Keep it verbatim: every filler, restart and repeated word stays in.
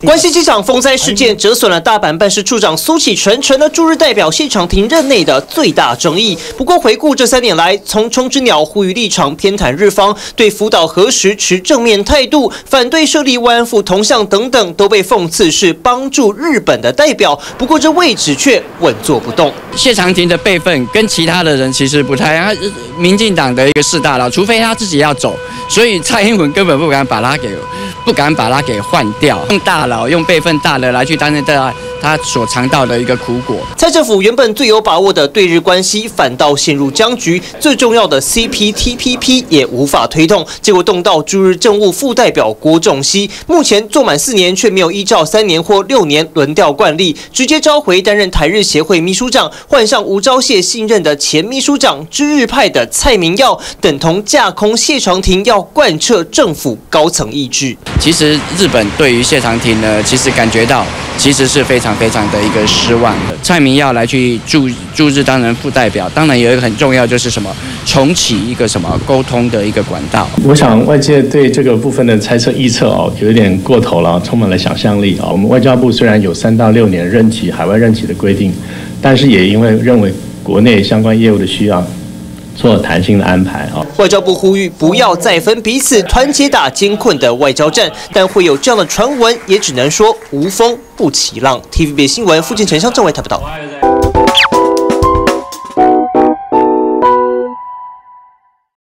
关西机场风灾事件折损了大阪办事处长苏启成，成了驻日代表谢长廷任内的最大争议。不过，回顾这三年来，从冲之鸟呼吁立场偏袒日方，对福岛核实持正面态度，反对设立慰安妇铜像等等，都被讽刺是帮助日本的代表。不过，这位置却稳坐不动。 谢长廷的辈分跟其他的人其实不太一样，他民进党的一个士大佬，除非他自己要走，所以蔡英文根本不敢把他给不敢把他给换掉，用大佬用辈分大的来去担任他他所尝到的一个苦果。 蔡政府原本最有把握的对日关系，反倒陷入僵局，最重要的 C P T P P 也无法推动，结果动到驻日政务副代表郭仲熙，目前做满四年却没有依照三年或六年轮调惯例，直接召回担任台日协会秘书长，换上吴钊燮信任的前秘书长知日派的蔡明耀，等同架空谢长廷要贯彻政府高层意志。 其实日本对于谢长廷呢，其实感觉到其实是非常非常的一个失望的。蔡明耀来去驻驻日当然副代表，当然有一个很重要就是什么，重启一个什么沟通的一个管道。 我想外界对这个部分的猜测臆测哦，有一点过头了，充满了想象力啊。我们外交部虽然有三到六年任期、海外任期的规定，但是也因为认为国内相关业务的需要，做弹性的安排啊。 外交部呼吁不要再分彼此，团结打艰困的外交战，但会有这样的传闻，也只能说无风不起浪。T V B 新闻，附近城乡政委台报道。